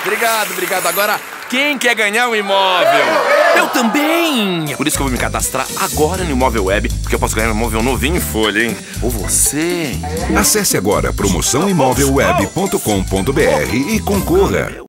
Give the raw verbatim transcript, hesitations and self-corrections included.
Obrigado, obrigado. Agora, quem quer ganhar um imóvel? Eu também! É por isso que eu vou me cadastrar agora no Imóvel Web, porque eu posso ganhar um imóvel novinho em folha, hein? Ou você. Acesse agora promoção imóvel web ponto com ponto br e concorra.